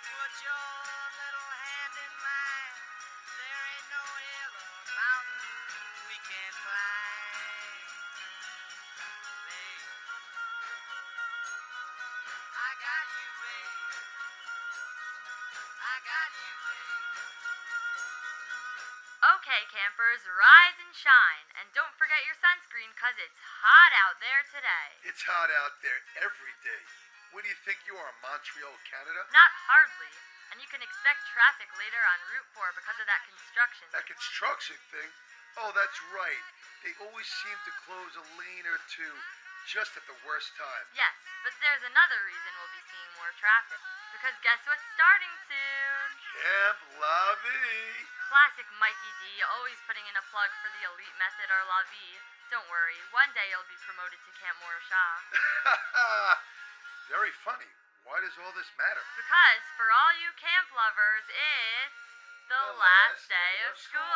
Put your little hand in mine. There ain't no hill or mountain we can't climb. Babe, I got you, babe. I got you, babe. Okay, campers, rise and shine. And don't forget your sunscreen, 'cause it's hot out there today. It's hot out there every day. Where do you think you are, Montreal, Canada? Not hardly. And you can expect traffic later on Route 4 because of that construction. That construction thing? Oh, that's right. They always seem to close a lane or two just at the worst time. Yes, but there's another reason we'll be seeing more traffic. Because guess what's starting soon? Camp La Vie. Classic Mikey D, always putting in a plug for the elite method or La Vie. Don't worry, one day you'll be promoted to Camp Morashah. Very funny. Why does all this matter? Because for all you camp lovers, it's the last day of school.